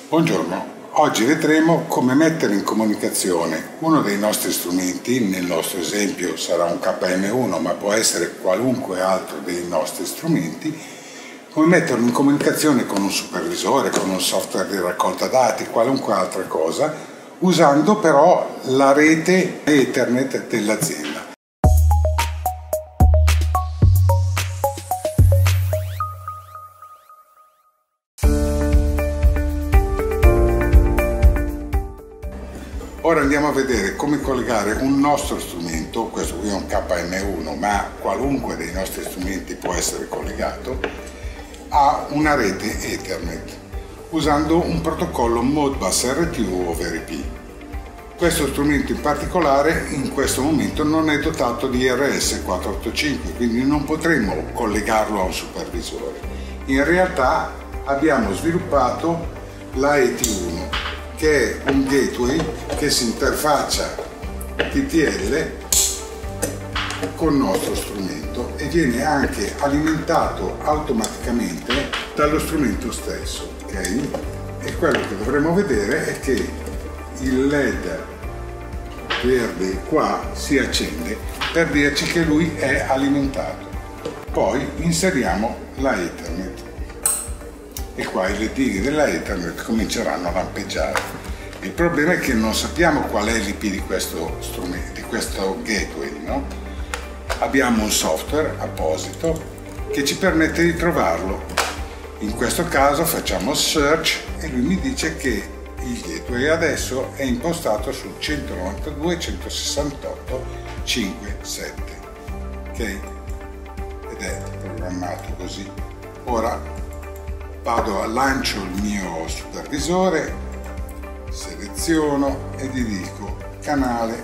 Buongiorno, oggi vedremo come mettere in comunicazione uno dei nostri strumenti. Nel nostro esempio sarà un KM1, ma può essere qualunque altro dei nostri strumenti, come metterlo in comunicazione con un supervisore, con un software di raccolta dati, qualunque altra cosa, usando però la rete Ethernet dell'azienda. Ora andiamo a vedere come collegare un nostro strumento, questo qui è un KM1, ma qualunque dei nostri strumenti può essere collegato, a una rete Ethernet, usando un protocollo Modbus RTU over IP. Questo strumento in particolare in questo momento non è dotato di RS485, quindi non potremo collegarlo a un supervisore. In realtà abbiamo sviluppato la ET1, che è un gateway che si interfaccia TTL con il nostro strumento e viene anche alimentato automaticamente dallo strumento stesso, ok? E quello che dovremo vedere è che il LED verde qua si accende per dirci che lui è alimentato. Poi inseriamo la Ethernet e qua i ledini della Ethernet cominceranno a lampeggiare. Il problema è che non sappiamo qual è l'IP di questo strumento, di questo gateway, no? Abbiamo un software apposito che ci permette di trovarlo. In questo caso facciamo search e lui mi dice che il gateway adesso è impostato sul 192.168.5.7, ok? Ed è programmato così. Ora lancio il mio supervisore, seleziono e gli dico canale,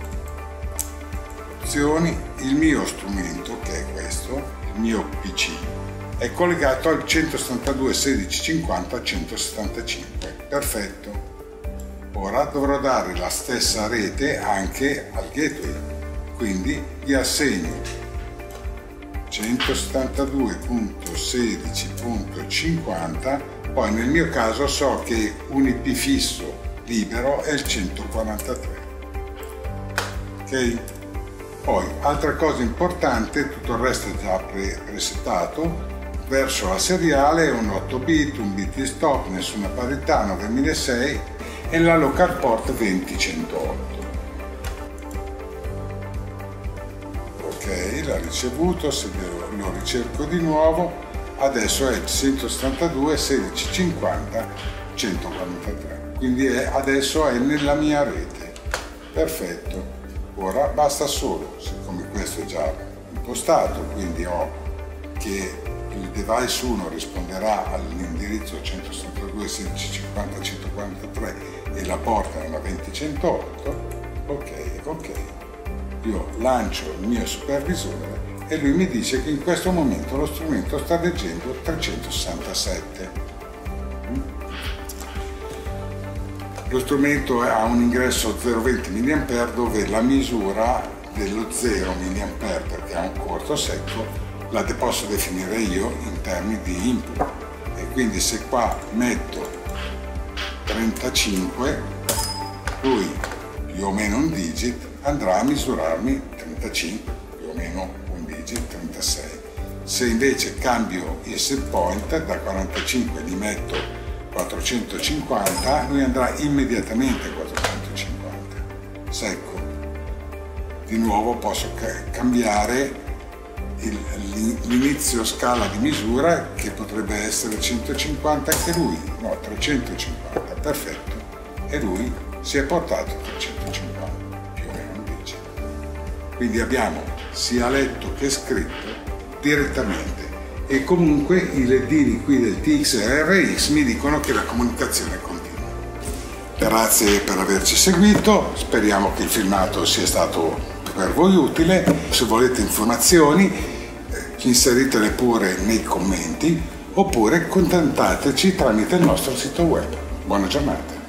opzioni. Il mio strumento, che è questo, il mio PC, è collegato al 172.16.50.175. Perfetto. Ora dovrò dare la stessa rete anche al gateway, quindi gli assegno 172.16.50, poi nel mio caso so che un IP fisso libero è il 143, ok? Poi altra cosa importante, tutto il resto è già presettato, verso la seriale è un 8 bit, un bit di stop, nessuna parità, 9006 e la local port 20.108. Ok, l'ha ricevuto, se lo ricerco di nuovo, adesso è 172.16.50.143, quindi adesso è nella mia rete. Perfetto, ora basta solo, siccome questo è già impostato, quindi ho che il device 1 risponderà all'indirizzo 172.16.50.143 e la porta è una 20.108, ok. Io lancio il mio supervisore e lui mi dice che in questo momento lo strumento sta leggendo 367. Lo strumento ha un ingresso 0,20 mA dove la misura dello 0 mA, perché ha un corto secco, la posso definire io in termini di input. E quindi se qua metto 35, lui più o meno un digit andrà a misurarmi 35, più o meno un digit 36. Se invece cambio il set point, da 45 gli metto 450, lui andrà immediatamente a 450, secco. Di nuovo posso cambiare l'inizio scala di misura, che potrebbe essere 150 anche lui, no, 350, perfetto, e lui si è portato a 350. Quindi abbiamo sia letto che scritto direttamente e comunque i ledini qui del TX e RX mi dicono che la comunicazione continua. Grazie per averci seguito, speriamo che il filmato sia stato per voi utile. Se volete informazioni inseritele pure nei commenti oppure contattateci tramite il nostro sito web. Buona giornata.